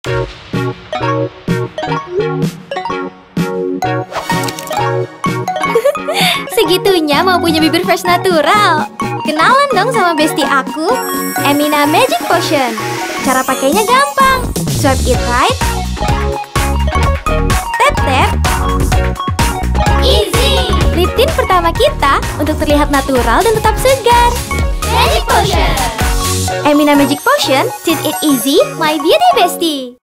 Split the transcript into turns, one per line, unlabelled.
Segitunya mau punya bibir fresh natural. Kenalan dong sama bestie aku, Emina Magic Potion. Cara pakainya gampang. Swipe it right. Tap tap. Easy. Lip tint pertama kita untuk terlihat natural dan tetap segar. Magic Potion. Emina Magic Potion, tint it easy, my beauty bestie.